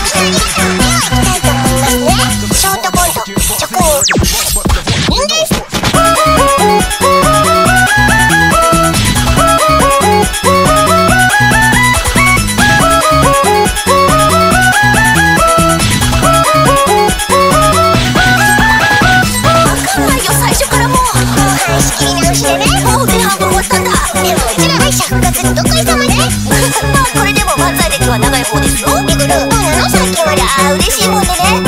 ショートコント職人人間最初からもう仕切り直しでね。もう前半分終わったんだ。でもうちら敗者復活どっこいさまね。まあこれでも漫才歴は長い方ですよ。めぐるどうなのさっきまで。嬉しいもんでね。